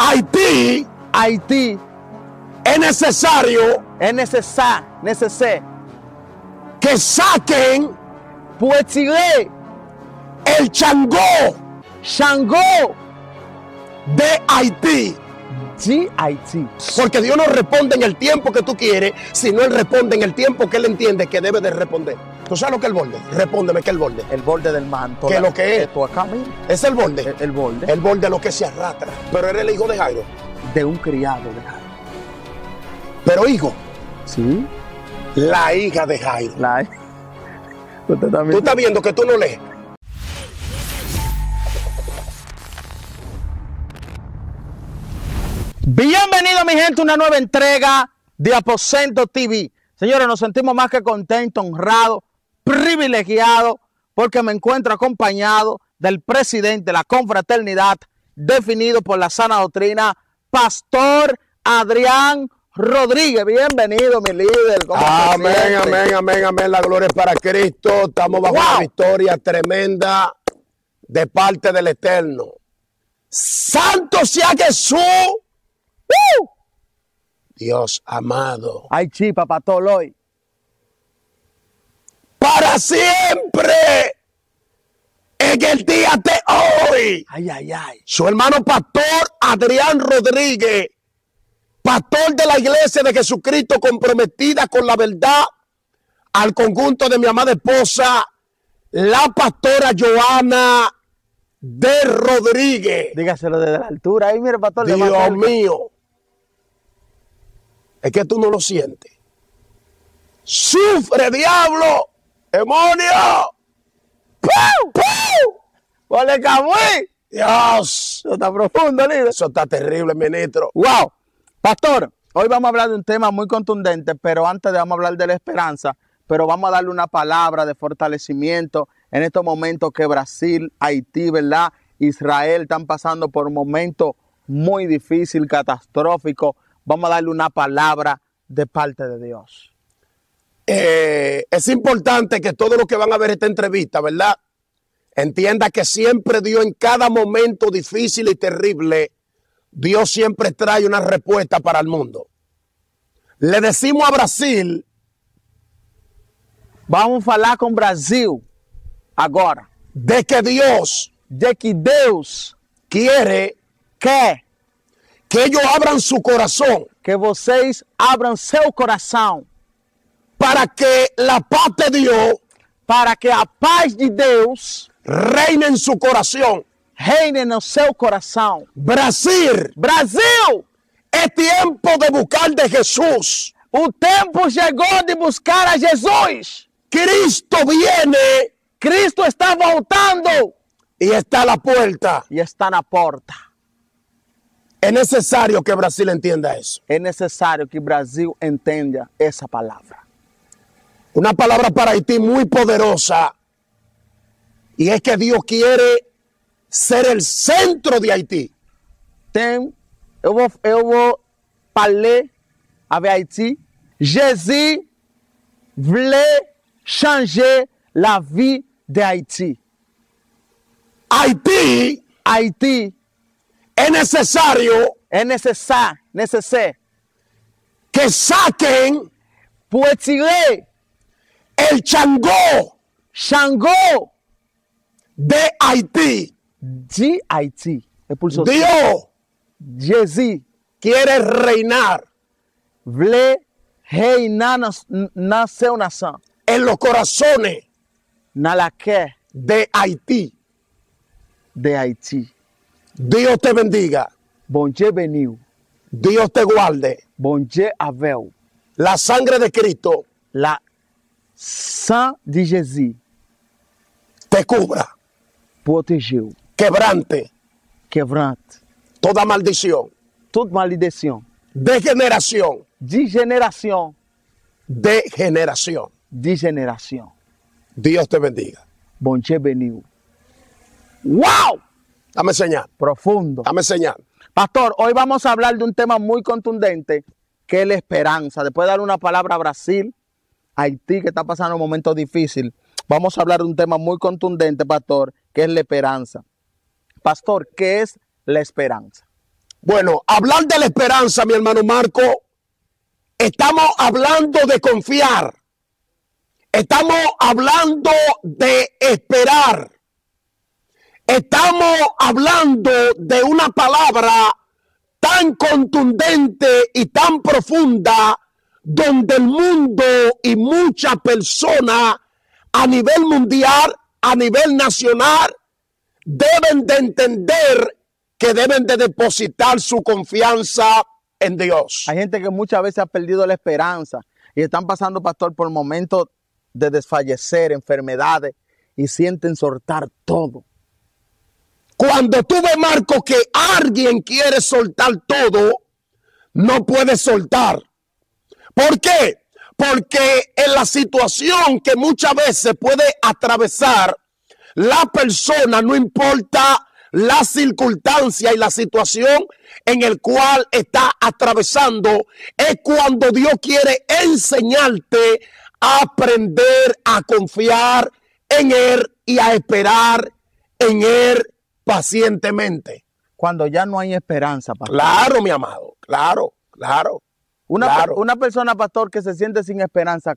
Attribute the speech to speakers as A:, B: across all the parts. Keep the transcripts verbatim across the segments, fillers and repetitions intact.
A: Haití,
B: Haití,
A: es necesario
B: es necesario, necesario
A: que saquen
B: pour tirer
A: el Changó
B: Shango
A: de Haití.
B: de Haití.
A: Porque Dios no responde en el tiempo que tú quieres, sino Él responde en el tiempo que Él entiende que debe de responder. ¿Tú sabes lo que es el borde? Respóndeme, ¿qué es el borde?
B: El borde del manto.
A: ¿Qué es lo que es?
B: Esto acá, mira.
A: Es el borde.
B: El, el borde
A: El borde es lo que se arrastra. Pero era el hijo de Jairo.
B: de un criado de Jairo.
A: Pero hijo,
B: Sí.
A: la hija de Jairo.
B: La... Usted
A: Tú
B: también.
A: estás viendo que tú no lees.
B: Bienvenido, mi gente, a una nueva entrega de Aposento T V. Señores, nos sentimos más que contentos, honrados, privilegiados, porque me encuentro acompañado del presidente de la confraternidad, definido por la sana doctrina, Pastor Adrián Rodríguez. Bienvenido, mi líder. ¿Cómo te
A: Amén,
B: sientes?
A: amén, amén, amén. La gloria es para Cristo. Estamos bajo
B: Wow.
A: una victoria tremenda de parte del Eterno. Santo sea Jesús. ¡Uh! Dios amado.
B: Ay, chipa, pastor, hoy.
A: Para siempre. En el día de hoy.
B: Ay, ay, ay.
A: Su hermano pastor Adrián Rodríguez, pastor de la iglesia de Jesucristo comprometida con la verdad, al conjunto de mi amada esposa, la pastora Joana de Rodríguez.
B: Dígaselo desde la altura. Ahí, mire, pastor. le va a
A: Dios
B: hacer-
A: mío, es que tú no lo sientes. Sufre, diablo, demonio. ¡Pau! ¡Pau!
B: ¡Ole, Camuy!
A: Dios,
B: Eso está profundo, líder.
A: eso está terrible, ministro.
B: Wow, pastor, hoy vamos a hablar de un tema muy contundente, pero antes de vamos a hablar de la esperanza, pero vamos a darle una palabra de fortalecimiento en estos momentos que Brasil, Haití, ¿verdad? Israel están pasando por un momento muy difícil, catastrófico. Vamos a darle una palabra de parte de Dios.
A: Eh, es importante que todos los que van a ver esta entrevista, ¿verdad? Entienda que siempre Dios, en cada momento difícil y terrible, Dios siempre trae una respuesta para el mundo. Le decimos a Brasil,
B: Vamos a falar com Brasil agora,
A: de que Dios
B: de que Deus
A: quiere
B: quer
A: que ellos abran su corazón
B: que vocês abram seu coração
A: para que la paz de Dios
B: para que a paz de Deus
A: reine en su corazón.
B: reine no seu coração.
A: Brasil,
B: Brasil,
A: es tiempo de buscar de Jesús.
B: o tempo chegou de buscar a Jesus.
A: Cristo viene
B: Cristo está voltando
A: y está a la puerta.
B: e está na porta.
A: Es necesario que Brasil entienda eso.
B: É necessário que Brasil entenda essa palavra.
A: Una palabra para Haití muy poderosa. Y es que Dios quiere ser el centro de Haití.
B: Tem, eu vou, eu vou parler avec Haïti. Jésus voulait changer la vie de Haïti.
A: Haití
B: Haïti
A: es necesario
B: é necessário, necessário
A: que saquen
B: pour tirer
A: el Changó
B: Shango
A: de Haití.
B: de Haïti. É por isso que
A: Dios
B: Jesus
A: quiere reinar
B: voulait reinar na, na seu nação,
A: en los corazones
B: na laquelle
A: de Haití.
B: de Haïti.
A: Dios te bendiga.
B: Bon Dieu béniu,
A: Dios te guarde.
B: bon Dieu avec
A: La sangre de Cristo
B: la sang de Jésus
A: te cubra.
B: protegeu,
A: Quebrante
B: quebrante
A: toda maldición
B: toute malédiction
A: de generación.
B: de geração
A: De generación.
B: de geração.
A: Dios te bendiga.
B: Bon Dieu béniu.
A: ¡Wow! Dame señal.
B: Profundo.
A: Dame señal.
B: Pastor, hoy vamos a hablar de un tema muy contundente, que es la esperanza. Después de dar una palabra a Brasil, Haití, que está pasando un momento difícil, vamos a hablar de un tema muy contundente, pastor, que es la esperanza. Pastor, ¿qué es la esperanza?
A: Bueno, hablar de la esperanza, mi hermano Marco, estamos hablando de confiar. Estamos hablando de esperar. Estamos hablando de una palabra tan contundente y tan profunda, donde el mundo y muchas personas a nivel mundial, a nivel nacional, deben de entender que deben de depositar su confianza en Dios.
B: Hay gente que muchas veces ha perdido la esperanza y están pasando, pastor, por momentos de desfallecer, enfermedades, y sienten soltar todo.
A: Cuando tú ves, Marco, que alguien quiere soltar todo, no puede soltar. ¿Por qué? Porque en la situación que muchas veces puede atravesar la persona, no importa la circunstancia y la situación en el cual está atravesando, es cuando Dios quiere enseñarte a aprender a confiar en Él y a esperar en Él pacientemente.
B: Cuando ya no hay esperanza, pastor.
A: Claro, mi amado, claro, claro.
B: Una,
A: claro.
B: una persona, pastor, que se siente sin esperanza,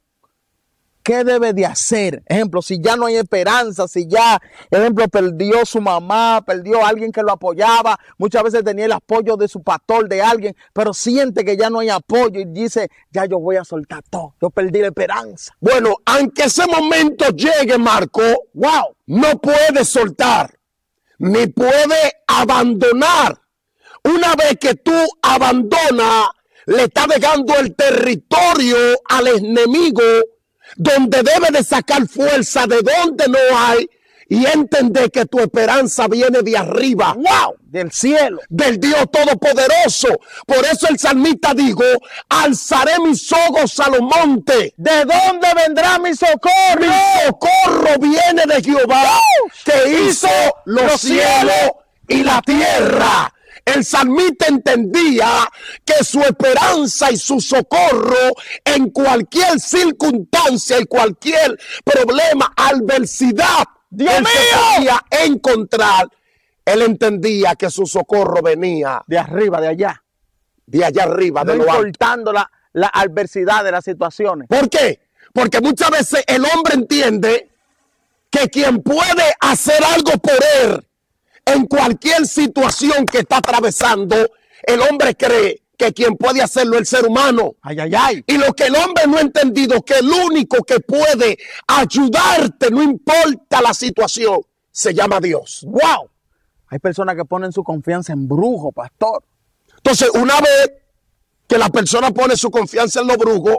B: ¿qué debe de hacer? Ejemplo, si ya no hay esperanza, si ya, ejemplo, perdió su mamá, perdió a alguien que lo apoyaba, muchas veces tenía el apoyo de su pastor, de alguien, pero siente que ya no hay apoyo y dice, ya yo voy a soltar todo, yo perdí la esperanza.
A: Bueno, aunque ese momento llegue, Marco, wow, no puede soltar, ni puede abandonar. Una vez que tú abandonas, le está dejando el territorio al enemigo, donde debe de sacar fuerza de donde no hay y entender que tu esperanza viene de arriba.
B: ¡Wow! Del cielo.
A: Del Dios Todopoderoso. Por eso el salmista dijo, alzaré mis ojos a los montes.
B: ¿De dónde vendrá mi socorro?
A: Mi socorro viene de Jehová, que hizo los cielos y la tierra. El salmista entendía que su esperanza y su socorro en cualquier circunstancia y cualquier problema, adversidad,
B: Dios
A: él
B: mío,
A: se podía encontrar. Él entendía que su socorro venía
B: de arriba, de allá,
A: de allá arriba,
B: no
A: de lo alto.
B: importando la, la adversidad de las situaciones.
A: ¿Por qué? Porque muchas veces el hombre entiende que quien puede hacer algo por él en cualquier situación que está atravesando, el hombre cree que quien puede hacerlo es el ser humano.
B: Ay, ay, ay.
A: Y lo que el hombre no ha entendido, que el único que puede ayudarte, no importa la situación, se llama Dios.
B: ¡Wow! Hay personas que ponen su confianza en brujos, pastor.
A: Entonces, una vez que la persona pone su confianza en los brujos,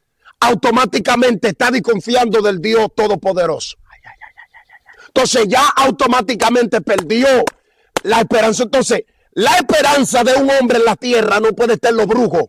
A: automáticamente está desconfiando del Dios Todopoderoso. Entonces ya automáticamente perdió la esperanza. Entonces, la esperanza de un hombre en la tierra no puede estar en los brujos,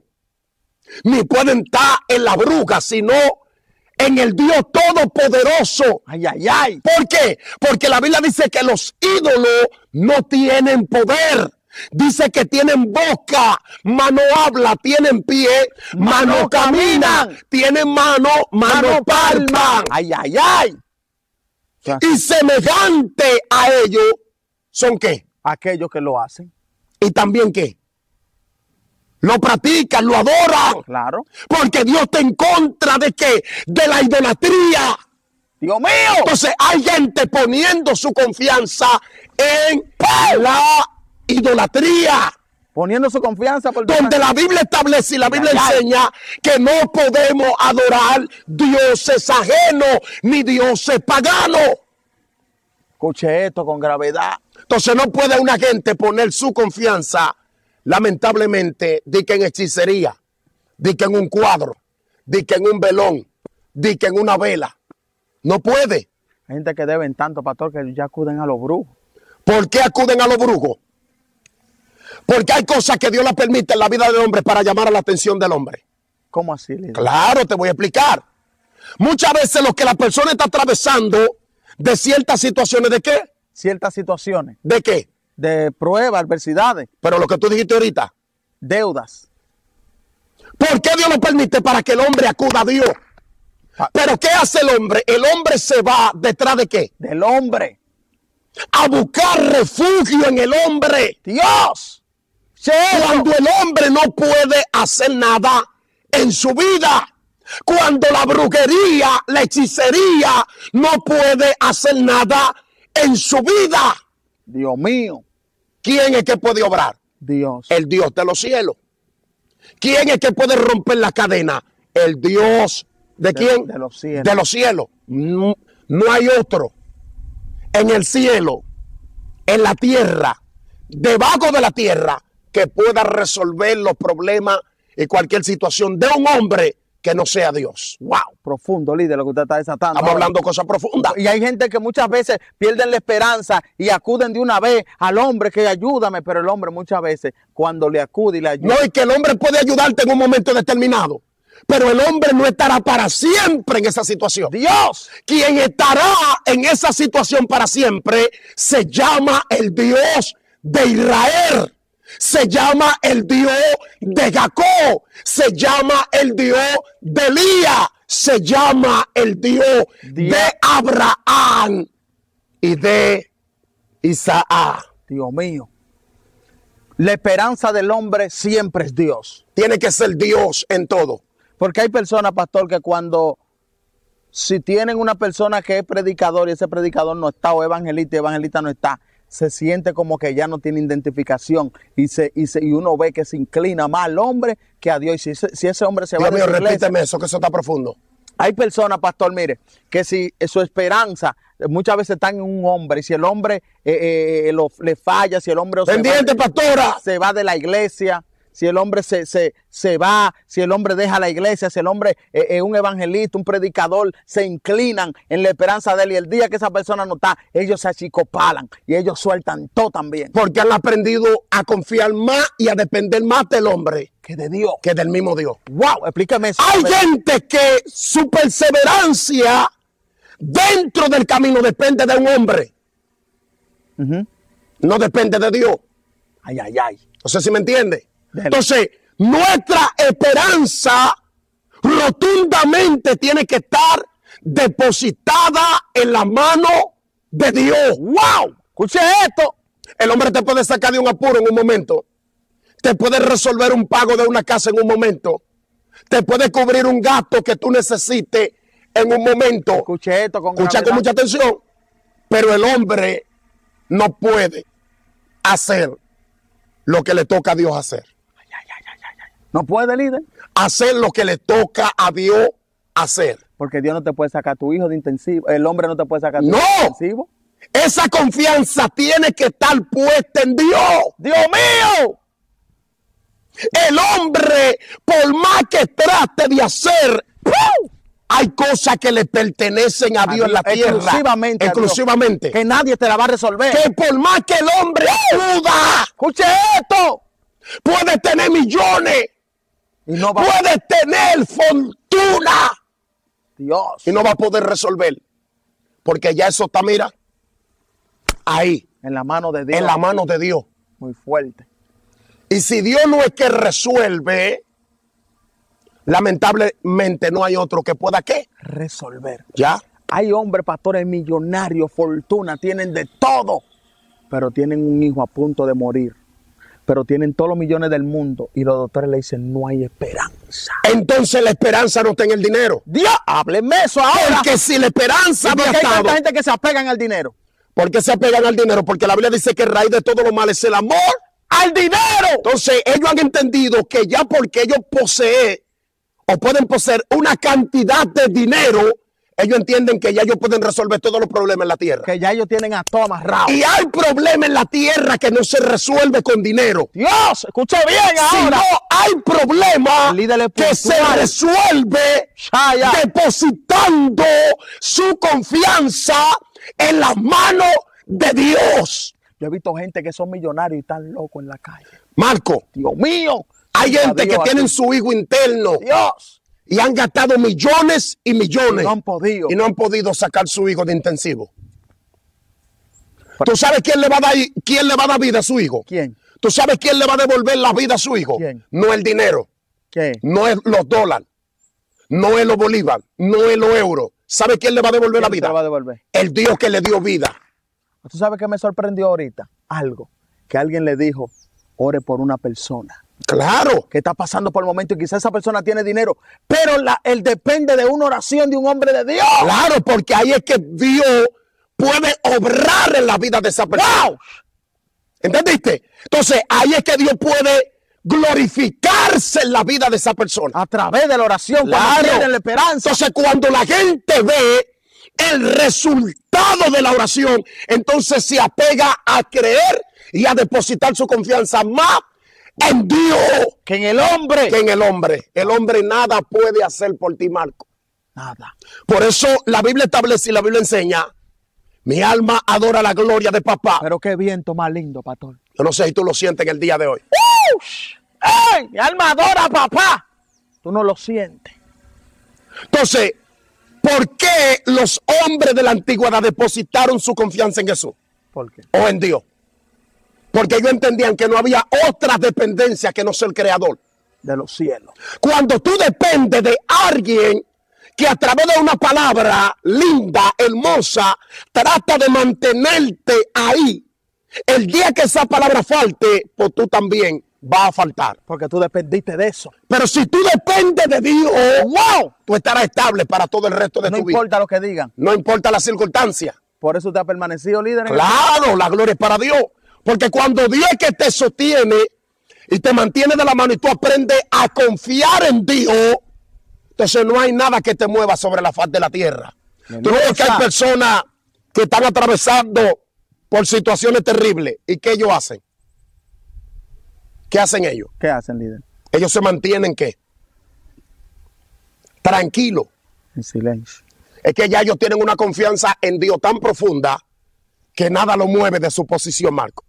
A: ni pueden estar en la bruja, sino en el Dios Todopoderoso.
B: Ay, ay, ay.
A: ¿Por qué? Porque la Biblia dice que los ídolos no tienen poder. Dice que tienen boca, mano habla, tienen pie, mano, mano camina, camina, tienen mano, mano, mano palma.
B: Ay, ay, ay.
A: Y semejante a ellos son ¿qué?
B: Aquellos que lo hacen.
A: Y también ¿qué? Lo practican, lo adoran.
B: Claro.
A: Porque Dios está en contra de ¿qué? De la idolatría.
B: Dios mío.
A: Entonces hay gente poniendo su confianza en la idolatría.
B: Poniendo su confianza por
A: donde la Biblia establece y la Biblia ay, enseña ay. que no podemos adorar dioses ajenos ni dioses paganos.
B: Escuche esto con gravedad.
A: Entonces no puede una gente poner su confianza, lamentablemente, di que en hechicería, di que en un cuadro, di que en un velón, di que en una vela. No puede.
B: Hay gente que deben tanto, pastor, que ya acuden a los brujos.
A: ¿Por qué acuden a los brujos? Porque hay cosas que Dios las permite en la vida del hombre para llamar a la atención del hombre.
B: ¿Cómo así, líder?
A: Claro, te voy a explicar. Muchas veces lo que la persona está atravesando de ciertas situaciones, ¿de qué?
B: Ciertas situaciones.
A: ¿De qué?
B: De pruebas, adversidades.
A: Pero lo que tú dijiste ahorita.
B: Deudas.
A: ¿Por qué Dios lo permite? Para que el hombre acuda a Dios. Ah. Pero ¿qué hace el hombre? El hombre se va detrás de ¿qué?
B: Del hombre.
A: A buscar refugio en el hombre.
B: Dios. Escuche eso.
A: Cuando el hombre no puede hacer nada en su vida. Cuando la brujería, la hechicería no puede hacer nada en su vida.
B: Dios mío.
A: ¿Quién es que puede obrar?
B: Dios.
A: El Dios de los cielos. ¿Quién es que puede romper la cadena? El Dios de,
B: De-
A: quién?
B: de los cielos.
A: De los cielos. No, no hay otro en el cielo, en la tierra, debajo de la tierra, que pueda resolver los problemas y cualquier situación de un hombre que no sea Dios. Wow.
B: Profundo, líder, lo que usted está desatando.
A: Estamos
B: ahora.
A: hablando de cosas profundas.
B: Y hay gente que muchas veces pierden la esperanza y acuden de una vez al hombre que ayúdame, pero el hombre muchas veces cuando le acude y le ayuda.
A: No, y que el hombre puede ayudarte en un momento determinado, pero el hombre no estará para siempre en esa situación.
B: Dios.
A: Quien estará en esa situación para siempre se llama el Dios de Israel. Se llama el Dios de Jacob. Se llama el Dios de Elías. Se llama el Dios
B: Dios.
A: de Abraham y de Isaac.
B: Dios mío. La esperanza del hombre siempre es Dios.
A: Tiene que ser Dios en todo.
B: Porque hay personas, pastor, que cuando, si tienen una persona que es predicador y ese predicador no está, o evangelista y evangelista no está, se siente como que ya no tiene identificación y, se, y, se, y uno ve que se inclina más al hombre que a Dios. Y si, ese- si ese hombre se va
A: Dios
B: de
A: mío,
B: su iglesia,
A: repíteme eso, que eso está profundo.
B: hay personas, pastor, mire, que si su esperanza muchas veces está en un hombre, y si el hombre eh, eh, lo, le falla, si el hombre se
A: Pendiente,
B: va,
A: pastora.
B: se va de la iglesia, si el hombre se, se, se va, si el hombre deja la iglesia, si el hombre es eh, eh, un evangelista, un predicador, se inclinan en la esperanza de él, y el día que esa persona no está, ellos se achicopalan y ellos sueltan todo también.
A: Porque han aprendido a confiar más y a depender más del hombre
B: Que de Dios.
A: que del mismo Dios.
B: Wow, explícame eso.
A: Hay gente que su perseverancia dentro del camino depende de un hombre.
B: Ujú.
A: No depende de Dios.
B: Ay, ay, ay.
A: No sé si me entiende.
B: Dele.
A: Entonces, nuestra esperanza rotundamente tiene que estar depositada en la mano de Dios.
B: Wow, escuche esto.
A: El hombre te puede sacar de un apuro en un momento. Te puede resolver un pago de una casa en un momento. Te puede cubrir un gasto que tú necesites en un momento.
B: Escuche esto con
A: Escucha con
B: gravedad.
A: mucha atención. Pero el hombre no puede hacer lo que le toca a Dios hacer.
B: No puede, líder.
A: Hacer lo que le toca a Dios hacer.
B: Porque Dios no te puede sacar a tu hijo de intensivo. El hombre no te puede sacar a tu
A: No.
B: hijo de intensivo.
A: Esa confianza tiene que estar puesta en Dios.
B: ¡Dios mío!
A: El hombre, por más que trate de hacer, ¡pum!, hay cosas que le pertenecen a Dios en la tierra.
B: Exclusivamente. a Dios.
A: Exclusivamente.
B: Que nadie te la va a resolver.
A: Que por más que el hombre duda,
B: Escuche esto.
A: puede tener millones,
B: Y no va
A: puede tener fortuna
B: Dios.
A: y no va a poder resolver. Porque ya eso está, mira, ahí,
B: En la mano de Dios.
A: en la mano de Dios.
B: Muy fuerte.
A: Y si Dios no es que resuelve, lamentablemente no hay otro que pueda, ¿qué?
B: Resolver.
A: Ya.
B: Hay hombres, pastores millonarios, fortuna, tienen de todo. Pero tienen un hijo a punto de morir. Pero tienen todos los millones del mundo. Y los doctores le dicen, no hay esperanza.
A: Entonces la esperanza no está en el dinero.
B: Dios, háblenme eso ahora.
A: Porque si la esperanza
B: ¿Y por
A: había
B: qué hay
A: estado,
B: tanta gente que se apegan al dinero?
A: ¿por qué se apegan al dinero? Porque la Biblia dice que el raíz de todo lo malo es el amor
B: ¡Al dinero!
A: Entonces ellos han entendido que ya porque ellos poseen o pueden poseer una cantidad de dinero, ellos entienden que ya ellos pueden resolver todos los problemas en la tierra.
B: Que ya ellos tienen a todo amarrado.
A: Y hay problemas en la tierra que no se resuelve con dinero.
B: Dios, escucha bien
A: Si
B: ahora.
A: no hay problema
B: El líder
A: que se
B: espiritual.
A: resuelve
B: Ya, ya.
A: depositando su confianza en las manos de Dios.
B: Yo he visto gente que son millonarios y están locos en la calle.
A: Marco,
B: Dios mío.
A: hay
B: Dios,
A: gente que
B: Dios,
A: tienen
B: así.
A: su hijo interno
B: Dios.
A: y han gastado millones y millones
B: Y no han podido.
A: y no han podido sacar su hijo de intensivo. ¿Tú sabes quién le va a dar, quién le va a dar vida a su hijo?
B: ¿Quién?
A: ¿Tú sabes quién le va a devolver la vida a su hijo?
B: ¿Quién?
A: No el dinero,
B: ¿Qué?
A: no es los dólares, no es los bolívares, no es los euros. ¿Sabe quién le va a devolver la
B: ¿Quién se
A: vida?
B: la va a devolver?
A: El Dios que le dio vida.
B: ¿Tú sabes qué me sorprendió ahorita? Algo. Que alguien le dijo, ore por una persona
A: Claro.
B: que está pasando por el momento y quizás esa persona tiene dinero, pero la, él depende de una oración de un hombre de Dios.
A: Claro, porque ahí es que Dios puede obrar en la vida de esa persona.
B: ¡Wow!
A: ¿Entendiste? Entonces, ahí es que Dios puede glorificarse en la vida de esa persona.
B: A través de la oración,
A: Claro.
B: cuando tienen la esperanza.
A: Entonces, cuando la gente ve el resultado de la oración, entonces se apega a creer y a depositar su confianza más en Dios
B: Que en el hombre,
A: que en el hombre. El hombre nada puede hacer por ti, Marco.
B: nada.
A: Por eso la Biblia establece y la Biblia enseña: mi alma adora la gloria de papá.
B: Pero qué viento más lindo, pastor.
A: Yo no sé si tú lo sientes en el día de hoy.
B: ¡Ey! Mi alma adora a papá. Tú no lo sientes.
A: Entonces, ¿por qué los hombres de la antigüedad depositaron su confianza en Jesús
B: ¿Por qué?
A: o en Dios? Porque ellos entendían que no había otra dependencia que no ser el creador.
B: De los cielos.
A: Cuando tú dependes de alguien que a través de una palabra linda, hermosa, trata de mantenerte ahí, el día que esa palabra falte, pues tú también vas a faltar.
B: Porque tú dependiste de eso.
A: Pero si tú dependes de Dios, wow, tú estarás estable para todo el resto de
B: No
A: tu vida.
B: importa lo que digan.
A: No importa la circunstancia.
B: Por eso usted ha permanecido líder. En
A: Claro, la gloria es para Dios. Porque cuando Dios es que te sostiene y te mantiene de la mano y tú aprendes a confiar en Dios, entonces no hay nada que te mueva sobre la faz de la tierra. Tú ves que hay personas que están atravesando por situaciones terribles. ¿Y qué ellos hacen? ¿Qué hacen ellos?
B: ¿Qué hacen, líder?
A: Ellos se mantienen, ¿qué? Tranquilos.
B: En silencio.
A: Es que ya ellos tienen una confianza en Dios tan profunda que nada lo mueve de su posición, Marco.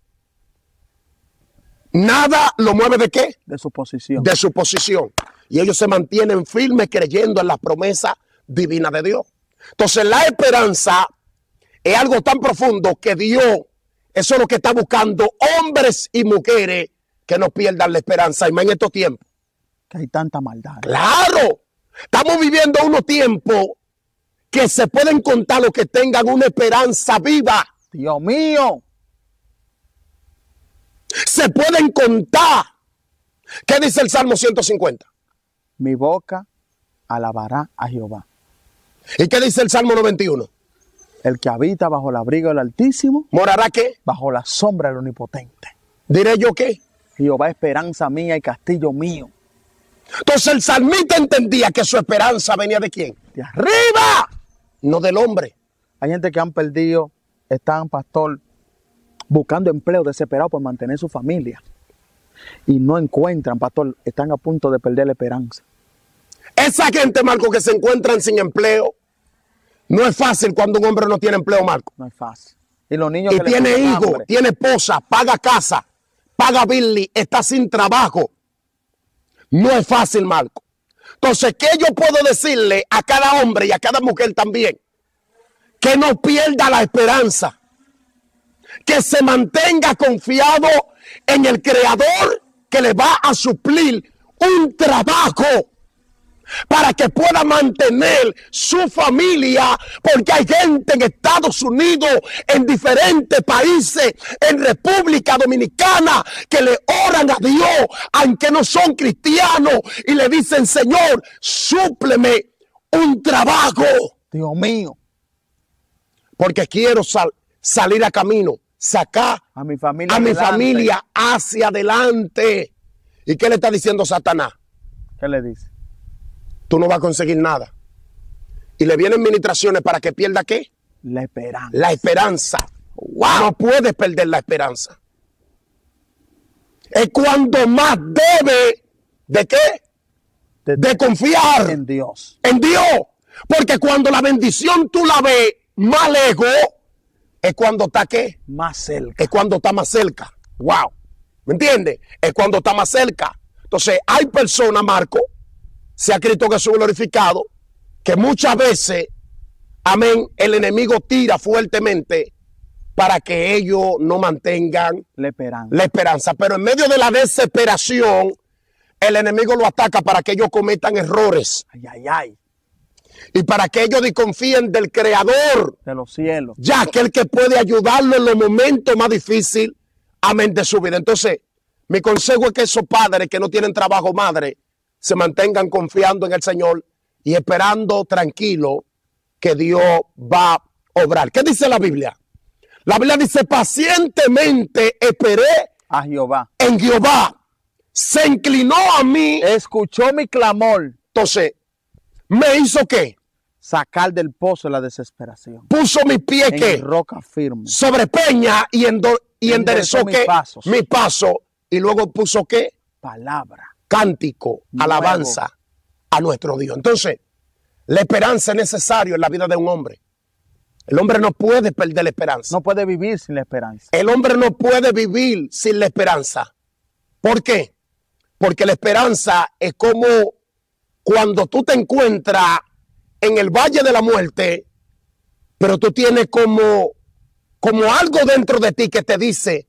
A: Nada lo mueve de qué?
B: De su posición.
A: De su posición. Y ellos se mantienen firmes creyendo en la promesa divina de Dios. Entonces la esperanza es algo tan profundo que Dios, eso es lo que está buscando, hombres y mujeres que no pierdan la esperanza, y más en estos tiempos.
B: Que hay tanta maldad.
A: Claro, estamos viviendo unos tiempos que se pueden contar los que tengan una esperanza viva.
B: Dios mío.
A: Se pueden contar. ¿Qué dice el Salmo ciento cincuenta?
B: Mi boca alabará a Jehová.
A: ¿Y qué dice el Salmo noventa y uno?
B: El que habita bajo el abrigo del Altísimo,
A: ¿Morará qué?
B: bajo la sombra del Omnipotente.
A: ¿Diré yo qué?
B: Jehová, esperanza mía y castillo mío.
A: Entonces el salmista entendía que su esperanza venía de quién.
B: De arriba.
A: No del hombre.
B: Hay gente que han perdido, están, pastor, buscando empleo desesperado por mantener su familia. Y no encuentran, pastor, están a punto de perder la esperanza.
A: Esa gente, Marco, que se encuentran sin empleo, no es fácil cuando un hombre no tiene empleo, Marco.
B: No es fácil. Y los niños
A: Y
B: que le
A: tiene
B: pasan
A: hijos,
B: hambre.
A: tiene esposa, paga casa, paga Billy, está sin trabajo. No es fácil, Marco. Entonces, ¿qué yo puedo decirle a cada hombre y a cada mujer también? Que no pierda la esperanza. Que se mantenga confiado en el Creador que le va a suplir un trabajo para que pueda mantener su familia, porque hay gente en Estados Unidos, en diferentes países, en República Dominicana, que le oran a Dios, aunque no son cristianos, y le dicen: Señor, súpleme un trabajo,
B: Dios mío.
A: porque quiero sal- salir a camino, sacar
B: A mi familia.
A: a mi
B: adelante.
A: familia hacia adelante. ¿Y qué le está diciendo Satanás?
B: ¿Qué le dice?
A: Tú no vas a conseguir nada. Y le vienen ministraciones para que pierda ¿qué?
B: La esperanza.
A: La esperanza. Wow. No puedes perder la esperanza. Es cuando más debe de qué?
B: De,
A: De confiar
B: en Dios.
A: en Dios. Porque cuando la bendición tú la ves más lejos, es cuando está ¿qué?
B: Más cerca.
A: Es cuando está más cerca. Wow. ¿Me entiendes? Es cuando está más cerca. Entonces, hay personas, Marco, sea Cristo Jesús glorificado, que muchas veces, amén, el enemigo tira fuertemente para que ellos no mantengan
B: La esperanza.
A: la esperanza. Pero en medio de la desesperación, el enemigo lo ataca para que ellos cometan errores
B: Ay, ay, ay.
A: y para que ellos desconfíen del Creador,
B: De los cielos.
A: ya que el que puede ayudarlo en los momentos más difíciles, amén, de su vida. Entonces, Mi consejo es que esos padres que no tienen trabajo, madre, se mantengan confiando en el Señor y esperando tranquilo que Dios va a obrar. ¿Qué dice la Biblia? La Biblia dice, pacientemente esperé
B: A Jehová.
A: en Jehová. Se inclinó a mí.
B: Escuchó mi clamor.
A: Entonces, ¿me hizo qué?
B: Sacar del pozo de la desesperación.
A: Puso mi pie
B: En
A: ¿qué?
B: roca firme.
A: Sobre peña y, endo, y enderezó
B: Enderezó mis
A: ¿qué?
B: pasos.
A: Mi paso. Y luego puso ¿qué?
B: Palabra.
A: Cántico,
B: Nuevo.
A: alabanza a nuestro Dios. Entonces, la esperanza es necesaria en la vida de un hombre. El hombre no puede perder la esperanza.
B: No puede vivir sin la esperanza.
A: El hombre no puede vivir sin la esperanza. ¿Por qué? Porque la esperanza es como cuando tú te encuentras en el valle de la muerte, pero tú tienes como, como algo dentro de ti que te dice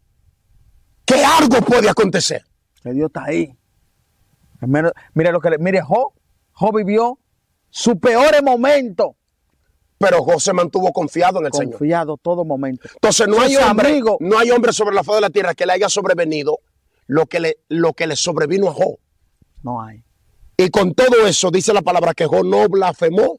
A: que algo puede acontecer.
B: Que Dios está ahí. Mire, mire lo que le, mire, Job, Job vivió su peor momento.
A: Pero José mantuvo confiado en el Señor.
B: Confiado todo momento.
A: Entonces no
B: Sus
A: hay hombre,
B: amigos-
A: no hay hombre sobre la faz de la tierra que le haya sobrevenido lo que le, lo que le sobrevino a Job.
B: No hay.
A: Y con todo eso dice la palabra que Job no blasfemó.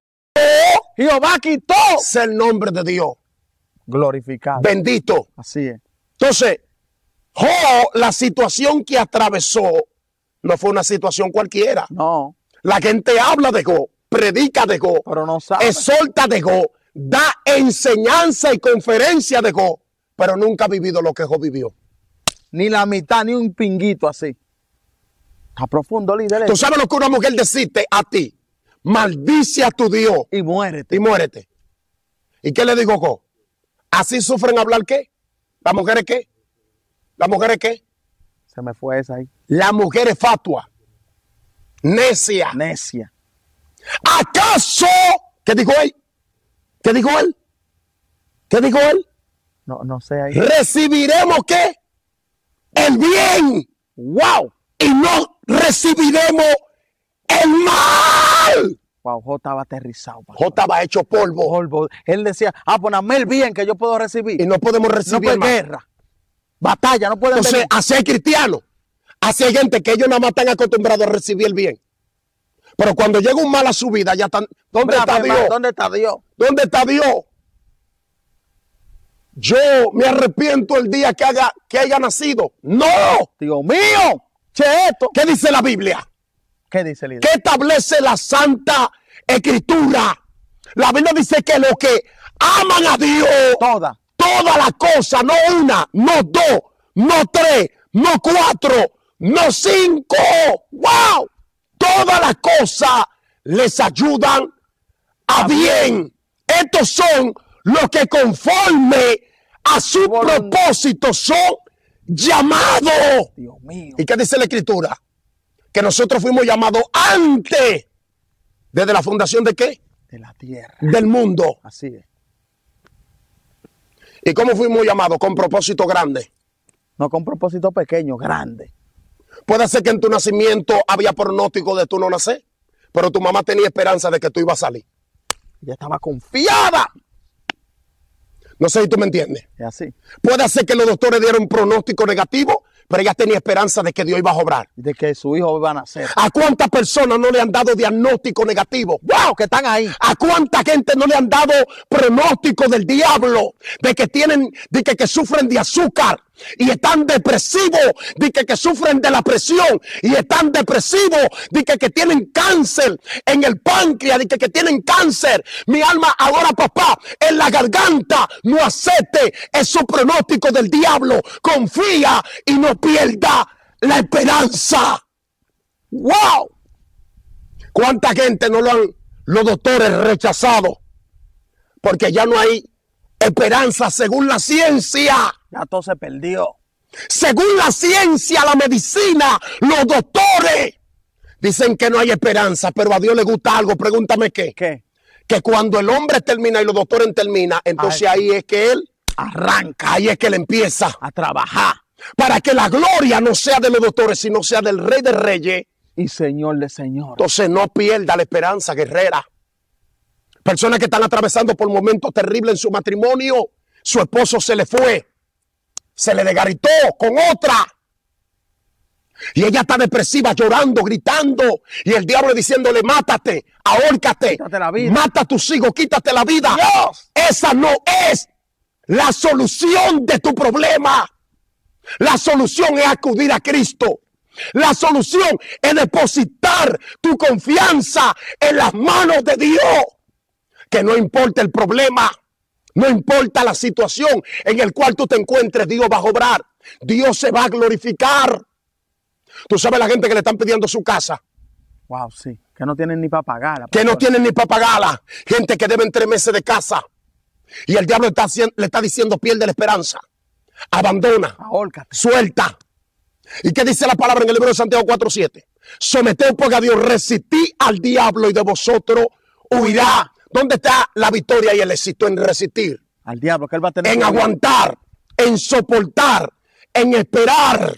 B: Jehová quitó.
A: Es el nombre de Dios.
B: Glorificado.
A: Bendito.
B: Así es.
A: Entonces, Job, la situación que atravesó no fue una situación cualquiera.
B: No,
A: La gente habla de Job, predica de Job,
B: pero no sabe.
A: exhorta de Job, da enseñanza y conferencia de Job, pero nunca ha vivido lo que Job vivió.
B: Ni la mitad, ni un pinguito así. Está profundo, líder.
A: Tú sabes lo que una mujer decirte a ti, maldice a tu Dios
B: Y muérete.
A: y muérete. ¿Y qué le dijo Job? ¿Así sufren hablar qué? ¿Las mujeres qué? ¿Las mujeres qué?
B: Se me fue esa ahí.
A: Las mujeres fatuas, necia.
B: Necia.
A: ¿Acaso? ¿Qué dijo él? ¿Qué dijo él? ¿Qué dijo él?
B: No, no sé ahí.
A: ¿Recibiremos qué? El bien. ¡Wow! Y no recibiremos el mal.
B: Wow, Job estaba aterrizado. pastor.
A: Job estaba hecho polvo.
B: Polvo. Él decía, ah, poname el bien que yo puedo recibir.
A: Y no podemos
B: no
A: recibir
B: puede
A: el mal.
B: guerra. Batalla, no pueden
A: Entonces,
B: venir.
A: así hay cristianos. Así hay gente que ellos nada más están acostumbrados a recibir el bien. Pero cuando llega un mal a su vida, ya están. ¿Dónde
B: Bravo,
A: está
B: hermano,
A: Dios?
B: ¿Dónde está Dios?
A: ¿Dónde está Dios? Yo me arrepiento el día que, haga, que haya nacido. ¡No!
B: Dios mío. Che, esto.
A: ¿Qué dice la Biblia?
B: ¿Qué dice el líder?
A: ¿Qué establece la Santa Escritura? La Biblia dice que los que aman a Dios,
B: Toda.
A: todas las cosas, no una, no dos, no tres, no cuatro, no cinco. ¡Wow! Todas las cosas les ayudan a bien. Estos son los que conforme a su
B: Voluntad.
A: propósito son llamados.
B: Dios mío.
A: ¿Y qué dice la Escritura? Que nosotros fuimos llamados antes, desde la fundación de qué?
B: De la tierra.
A: Del mundo.
B: Así es.
A: ¿Y cómo fuimos llamados? Con propósito grande.
B: No con propósito pequeño, grande.
A: Puede ser que en tu nacimiento había pronóstico de tú no nacer, pero tu mamá tenía esperanza de que tú ibas a salir.
B: Ella estaba confiada.
A: No sé si tú me entiendes.
B: Es así.
A: Puede ser que los doctores dieran un pronóstico negativo, pero ella tenía esperanza de que Dios iba a obrar.
B: De que su hijo iba a nacer.
A: ¿A cuántas personas no le han dado diagnóstico negativo?
B: ¡Wow! Que están ahí.
A: ¿A cuánta gente no le han dado pronóstico del diablo? De que tienen, de que, que sufren de azúcar y están depresivos, de que, que sufren de la presión y están depresivos, de que, que tienen cáncer en el páncreas, de que, que tienen cáncer. Mi alma ahora, papá, en la garganta, no acepte esos pronósticos del diablo. Confía y no pierda la esperanza. ¡Wow! ¿Cuánta gente no lo han los doctores rechazado? Porque ya no hay esperanza según la ciencia.
B: Ya todo se perdió.
A: Según la ciencia, la medicina, los doctores dicen que no hay esperanza, pero a Dios le gusta algo. Pregúntame qué.
B: ¿Qué?
A: Que cuando el hombre termina y los doctores terminan, entonces
B: Ay.
A: ahí es que él arranca, ahí es que él empieza
B: A trabajar.
A: para que la gloria no sea de los doctores, sino sea del Rey de Reyes.
B: Y Señor de Señor.
A: Entonces no pierda la esperanza, guerrera. Personas que están atravesando por momentos terribles en su matrimonio. Su esposo se le fue. Se le desgaritó con otra. Y ella está depresiva, llorando, gritando. Y el diablo diciéndole, mátate, ahórcate,
B: Quítate la vida.
A: mata a tus hijos, quítate la vida.
B: Dios.
A: Esa no es la solución de tu problema. La solución es acudir a Cristo. La solución es depositar tu confianza en las manos de Dios. Que no importa el problema, no importa la situación en el cual tú te encuentres, Dios va a obrar. Dios se va a glorificar. Tú sabes la gente que le están pidiendo su casa.
B: Wow, sí. Que no tienen ni para pagarla.
A: Que no tienen ni para pagarla. Gente que deben tres meses de casa. Y el diablo está haciendo, le está diciendo, pierde la esperanza. Abandona.
B: Ahórcate.
A: Suelta. ¿Y qué dice la palabra en el libro de Santiago cuatro siete? Someteos pues a Dios, resistí al diablo y de vosotros huirá. ¿Dónde está la victoria y el éxito en resistir?
B: Al diablo, que él va a tener.
A: En
B: que
A: aguantar, en soportar, en esperar.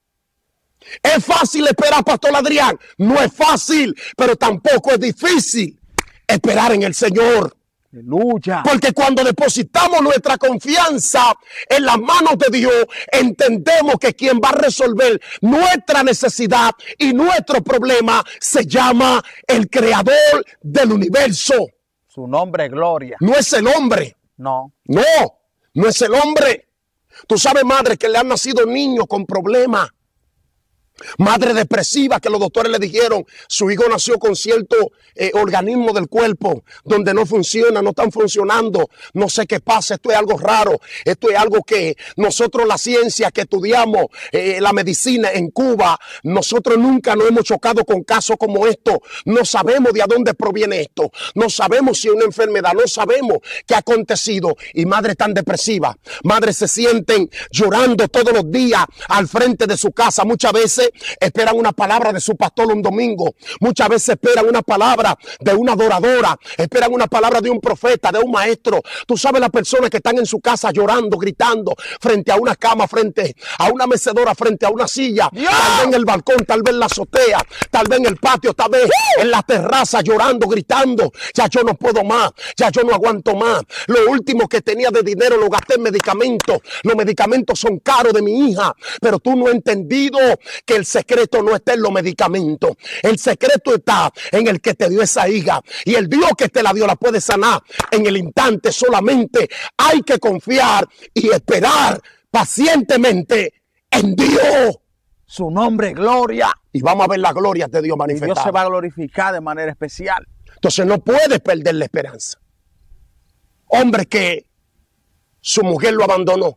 A: ¿Es fácil esperar, Pastor Adrián? No es fácil, pero tampoco es difícil esperar en el Señor.
B: Aleluya.
A: Porque cuando depositamos nuestra confianza en las manos de Dios, entendemos que quien va a resolver nuestra necesidad y nuestro problema se llama el creador del universo.
B: Su nombre es gloria.
A: No es el hombre.
B: No.
A: No, no es el hombre. Tú sabes, madre, que le han nacido niños con problemas. Madre depresiva que los doctores le dijeron, su hijo nació con cierto eh, organismo del cuerpo donde no funciona, no están funcionando, no sé qué pasa, esto es algo raro, esto es algo que nosotros la ciencia que estudiamos, eh, la medicina en Cuba, nosotros nunca nos hemos chocado con casos como esto, no sabemos de a dónde proviene esto, no sabemos si es una enfermedad, no sabemos qué ha acontecido y madres tan depresivas, madres se sienten llorando todos los días al frente de su casa, muchas veces esperan una palabra de su pastor un domingo. Muchas veces esperan una palabra de una adoradora. Esperan una palabra de un profeta, de un maestro. Tú sabes las personas que están en su casa llorando, gritando, frente a una cama, frente a una mecedora, frente a una silla. ¡Dios! Tal vez en el balcón, tal vez en la azotea, tal vez en el patio, tal vez ¡Uh! En la terraza llorando, gritando. Ya yo no puedo más, ya yo no aguanto más. Lo último que tenía de dinero lo gasté en medicamentos. Los medicamentos son caros de mi hija. Pero tú no has entendido que el secreto no está en los medicamentos. El secreto está en el que te dio esa hija. Y el Dios que te la dio la puede sanar en el instante. Solamente hay que confiar y esperar pacientemente en Dios.
B: Su nombre es gloria.
A: Y vamos a ver la gloria de Dios manifestada.
B: Dios se va a glorificar de manera especial.
A: Entonces no puedes perder la esperanza. Hombre que su mujer lo abandonó.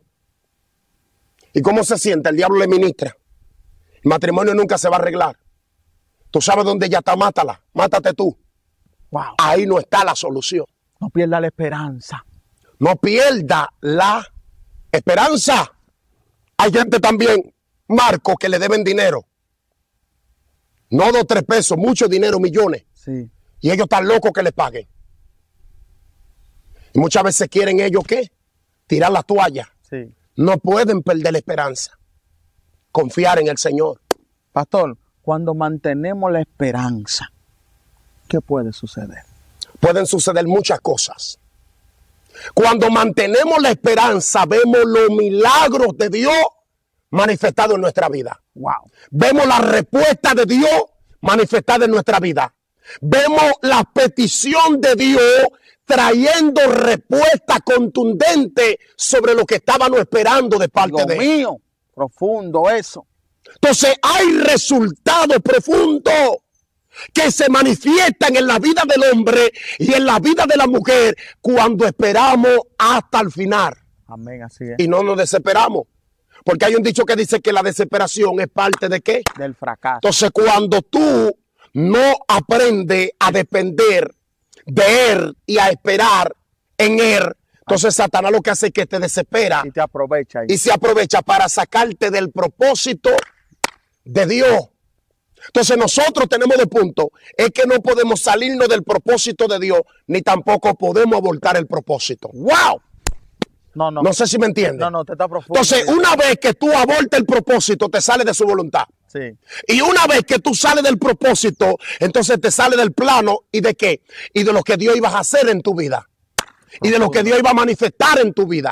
A: ¿Y cómo se siente? El diablo le ministra. El matrimonio nunca se va a arreglar. Tú sabes dónde ya está, mátala. Mátate tú.
B: Wow.
A: Ahí no está la solución.
B: No pierda la esperanza.
A: No pierda la esperanza. Hay gente también, Marco, que le deben dinero. No dos, tres pesos, mucho dinero, millones.
B: Sí.
A: Y ellos están locos que les paguen. Y muchas veces quieren ellos, ¿qué? Tirar la toalla.
B: Sí.
A: No pueden perder la esperanza. Confiar en el Señor.
B: Pastor, cuando mantenemos la esperanza, ¿qué puede suceder?
A: Pueden suceder muchas cosas. Cuando mantenemos la esperanza, vemos los milagros de Dios manifestados en nuestra vida.
B: Wow.
A: Vemos la respuesta de Dios manifestada en nuestra vida. Vemos la petición de Dios trayendo respuesta contundente sobre lo que estábamos esperando de parte
B: Dios
A: de Él.
B: mío, profundo eso.
A: Entonces hay resultados profundos que se manifiestan en la vida del hombre y en la vida de la mujer cuando esperamos hasta el final.
B: Amén, así es.
A: Y no nos desesperamos. Porque hay un dicho que dice que la desesperación es parte de ¿qué?
B: Del fracaso.
A: Entonces cuando tú no aprendes a depender de Él y a esperar en Él, entonces Satanás lo que hace es que te desespera
B: Y te aprovecha. Ahí.
A: y se aprovecha para sacarte del propósito de Dios. Entonces nosotros tenemos de punto, es que no podemos salirnos del propósito de Dios, ni tampoco podemos abortar el propósito. ¡Wow!
B: No, no.
A: No sé si me entiendes.
B: No, no, te está profundo.
A: Entonces, una vez que tú abortas el propósito, te sale de su voluntad.
B: Sí.
A: Y una vez que tú sales del propósito, entonces te sale del plano y de qué? Y de lo que Dios iba a hacer en tu vida. Y de lo que Dios iba a manifestar en tu vida.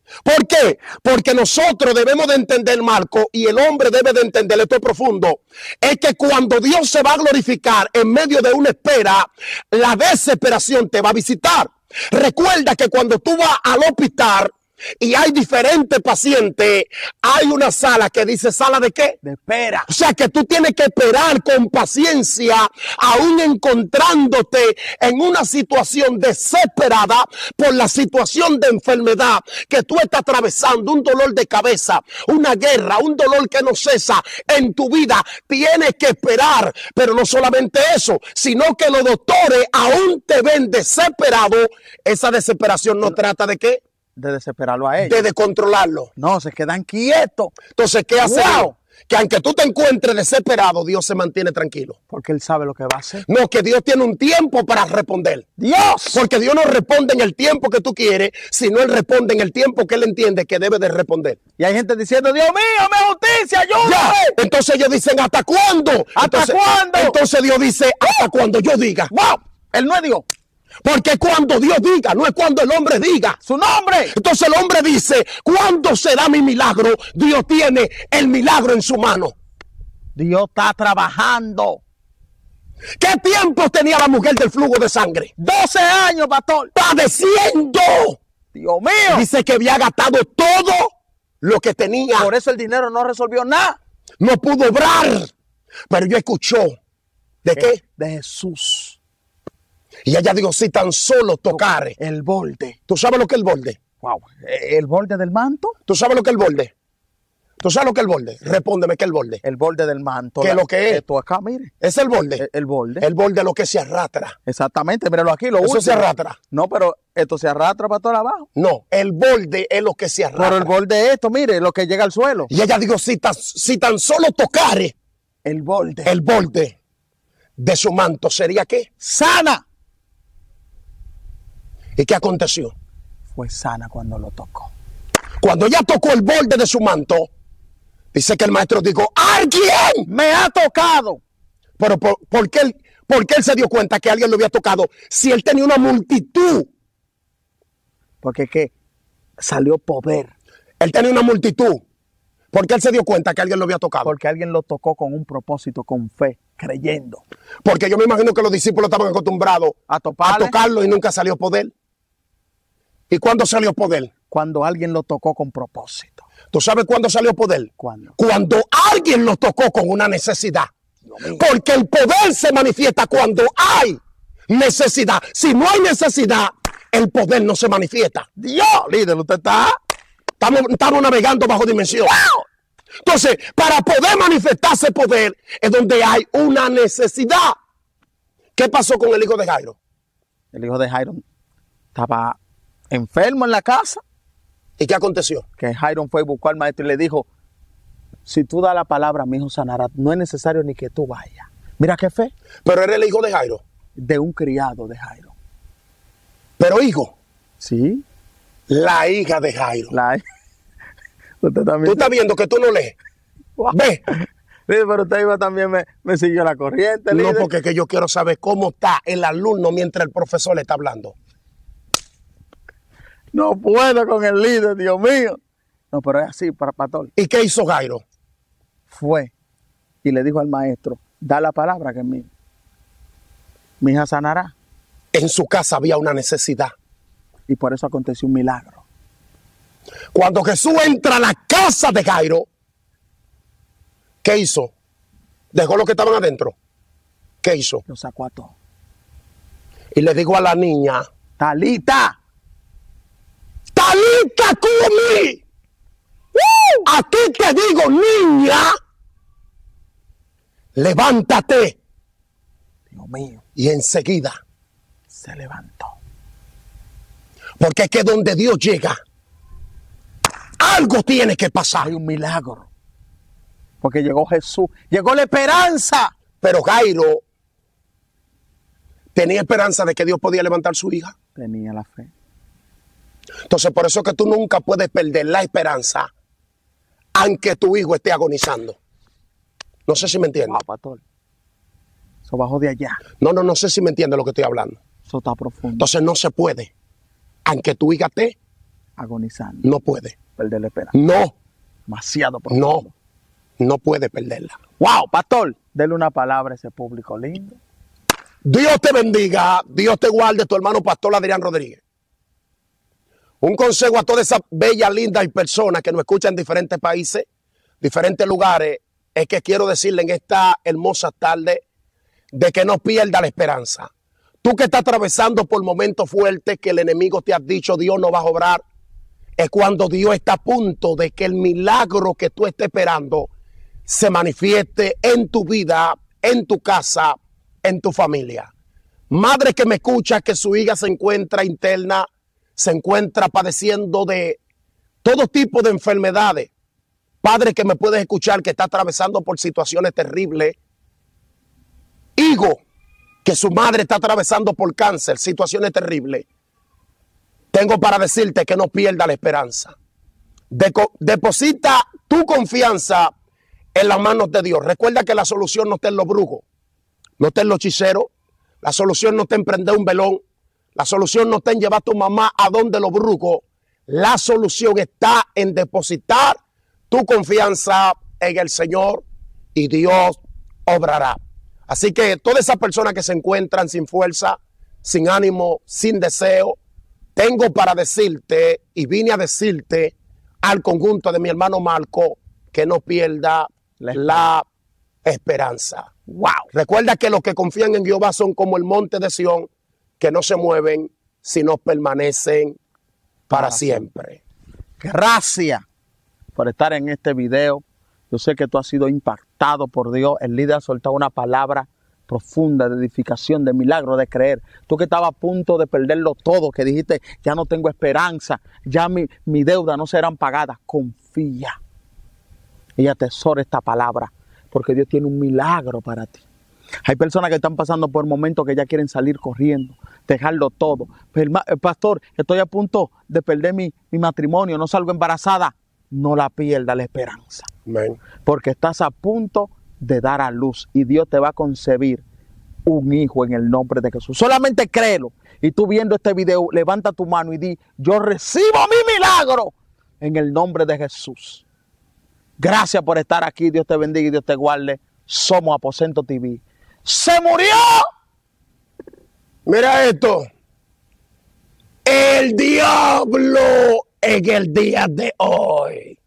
A: ¿Por qué? Porque nosotros debemos de entender, Marco, y el hombre debe de entender, esto es profundo, es que cuando Dios se va a glorificar en medio de una espera, la desesperación te va a visitar. Recuerda que cuando tú vas al hospital y hay diferentes pacientes, hay una sala que dice sala de qué?
B: De espera.
A: O sea que tú tienes que esperar con paciencia, aún encontrándote en una situación desesperada por la situación de enfermedad que tú estás atravesando, un dolor de cabeza, una guerra, un dolor que no cesa en tu vida. Tienes que esperar, pero no solamente eso, sino que los doctores aún te ven desesperado. Esa desesperación no trata de qué?
B: De desesperarlo a ellos.
A: De descontrolarlo.
B: No, se quedan quietos.
A: Entonces, ¿qué hace?
B: Wow.
A: Que aunque tú te encuentres desesperado, Dios se mantiene tranquilo.
B: Porque Él sabe lo que va a hacer.
A: No, que Dios tiene un tiempo para responder.
B: Dios.
A: Porque Dios no responde en el tiempo que tú quieres, sino Él responde en el tiempo que Él entiende que debe de responder.
B: Y hay gente diciendo, Dios mío, me justicia, ayúdame.
A: Ya. Entonces ellos dicen, ¿hasta cuándo?
B: ¿Hasta
A: entonces,
B: cuándo?
A: Entonces Dios dice, hasta cuando yo diga.
B: Wow. Él no es Dios.
A: Porque cuando Dios diga, no es cuando el hombre diga.
B: Su nombre.
A: Entonces el hombre dice, ¿cuándo será mi milagro? Dios tiene el milagro en su mano.
B: Dios está trabajando.
A: ¿Qué tiempo tenía la mujer del flujo de sangre?
B: doce años, pastor.
A: Padeciendo.
B: Dios mío.
A: Dice que había gastado todo lo que tenía.
B: Por eso el dinero no resolvió nada.
A: No pudo obrar. Pero yo escuchó. ¿De qué?
B: De Jesús.
A: Y ella dijo, si tan solo tocare.
B: El borde.
A: ¿Tú sabes lo que es el borde?
B: Wow. ¿El borde del manto?
A: ¿Tú sabes lo que es el borde? ¿Tú sabes lo que es el borde? Respóndeme, ¿qué es el borde?
B: El borde del manto.
A: ¿Qué es lo que es?
B: Esto acá, mire.
A: ¿Es el borde?
B: El, el borde.
A: El borde es lo que se arrastra.
B: Exactamente, míralo aquí. Lo
A: Eso
B: último.
A: se arrastra.
B: No, pero esto se arrastra para todo abajo.
A: No, el borde es lo que se arrastra.
B: Pero el borde es esto, mire, lo que llega al suelo.
A: Y ella dijo, si tan, si tan solo tocare
B: El borde.
A: el borde de su manto, ¿sería qué?
B: Sana.
A: ¿Y qué aconteció?
B: Fue sana cuando lo tocó.
A: Cuando ella tocó el borde de su manto, dice que el maestro dijo, ¡alguien
B: me ha tocado!
A: Pero ¿por, por, qué él, ¿por qué él se dio cuenta que alguien lo había tocado si él tenía una multitud?
B: Porque que salió poder.
A: Él tenía una multitud. ¿Por qué él se dio cuenta que alguien lo había tocado?
B: Porque alguien lo tocó con un propósito, con fe, creyendo.
A: Porque yo me imagino que los discípulos estaban acostumbrados
B: a,
A: a
B: toparle.
A: tocarlo y nunca salió poder. ¿Y cuándo salió poder?
B: Cuando alguien lo tocó con propósito.
A: ¿Tú sabes cuándo salió poder?
B: ¿Cuándo?
A: Cuando alguien lo tocó con una necesidad. Porque el poder se manifiesta cuando hay necesidad. Si no hay necesidad, el poder no se manifiesta.
B: Dios, líder, usted está...
A: Estamos, estamos navegando bajo dimensión. ¡Wow! Entonces, para poder manifestarse poder es donde hay una necesidad. ¿Qué pasó con el hijo de Jairo?
B: El hijo de Jairo estaba enfermo en la casa.
A: ¿Y qué aconteció?
B: Que Jairo fue a buscar al maestro y le dijo, si tú das la palabra, mi hijo sanará. No es necesario ni que tú vayas. Mira qué fe.
A: Pero era el hijo de Jairo.
B: De un criado de Jairo.
A: Pero hijo.
B: Sí.
A: La hija de Jairo.
B: La... Usted también...
A: Tú estás viendo que tú no lees. Wow. Ve.
B: Sí, pero usted iba también me, me siguió la corriente.
A: No,
B: líder.
A: porque que yo quiero saber cómo está el alumno mientras el profesor le está hablando.
B: No puedo con el líder, Dios mío. No, pero es así, para pastor.
A: ¿Y qué hizo Jairo?
B: Fue y le dijo al maestro, da la palabra que mi, mi hija sanará.
A: En su casa había una necesidad.
B: Y por eso aconteció un milagro.
A: Cuando Jesús entra a la casa de Jairo, ¿qué hizo? Dejó los que estaban adentro. ¿Qué hizo?
B: Lo sacó a todos.
A: Y le dijo a la niña,
B: Talita,
A: Talita cumi. ¡Uh! A ti te digo, niña, levántate.
B: Dios mío.
A: Y enseguida
B: se levantó.
A: Porque es que donde Dios llega, algo tiene que pasar.
B: Hay un milagro. Porque llegó Jesús, llegó la esperanza.
A: Pero Jairo tenía esperanza de que Dios podía levantar su hija.
B: Tenía la fe.
A: Entonces, por eso es que tú nunca puedes perder la esperanza, aunque tu hijo esté agonizando. No sé si me entiendes.
B: Ah, pastor. Eso bajó de allá.
A: No, no, no sé si me entiendes lo que estoy hablando.
B: Eso está profundo.
A: Entonces, no se puede, aunque tu hija esté
B: agonizando.
A: No puede.
B: Perder la esperanza.
A: No,
B: Demasiado profundo.
A: no, no puede perderla.
B: Wow, pastor, dele una palabra a ese público lindo.
A: Dios te bendiga, Dios te guarde, tu hermano pastor Adrián Rodríguez. Un consejo a todas esas bellas, lindas personas que nos escuchan en diferentes países, diferentes lugares, es que quiero decirle en esta hermosa tarde de que no pierda la esperanza. Tú que estás atravesando por momentos fuertes que el enemigo te ha dicho Dios no va a obrar, es cuando Dios está a punto de que el milagro que tú estés esperando se manifieste en tu vida, en tu casa, en tu familia. Madre que me escucha que su hija se encuentra interna, se encuentra padeciendo de todo tipo de enfermedades. Padre que me puedes escuchar que está atravesando por situaciones terribles. Hijo que su madre está atravesando por cáncer, situaciones terribles. Tengo para decirte que no pierda la esperanza. Deco- deposita tu confianza en las manos de Dios. Recuerda que la solución no está en los brujos, no está en los hechiceros. La solución no está en prender un velón. La solución no está en llevar a tu mamá a donde los brujos. La solución está en depositar tu confianza en el Señor y Dios obrará. Así que todas esas personas que se encuentran sin fuerza, sin ánimo, sin deseo, tengo para decirte y vine a decirte al conjunto de mi hermano Marco que no pierda la, la esperanza. Wow. Recuerda que los que confían en Jehová son como el monte de Sión, que no se mueven, sino permanecen para siempre.
B: Gracias por estar en este video. Yo sé que tú has sido impactado por Dios. El líder ha soltado una palabra profunda de edificación, de milagro, de creer. Tú que estabas a punto de perderlo todo, que dijiste, ya no tengo esperanza, ya mi, mi deuda no serán pagadas. Confía y atesora esta palabra, porque Dios tiene un milagro para ti. Hay personas que están pasando por momentos que ya quieren salir corriendo, dejarlo todo. Pero, pastor, estoy a punto de perder mi, mi matrimonio, no salgo embarazada. No la pierda la esperanza.
A: Amén.
B: Porque estás a punto de dar a luz y Dios te va a concebir un hijo en el nombre de Jesús. Solamente créelo. Y tú viendo este video, levanta tu mano y di, yo recibo mi milagro en el nombre de Jesús. Gracias por estar aquí. Dios te bendiga y Dios te guarde. Somos Aposento T V. ¡Se murió!
A: Mira esto. El diablo en el día de hoy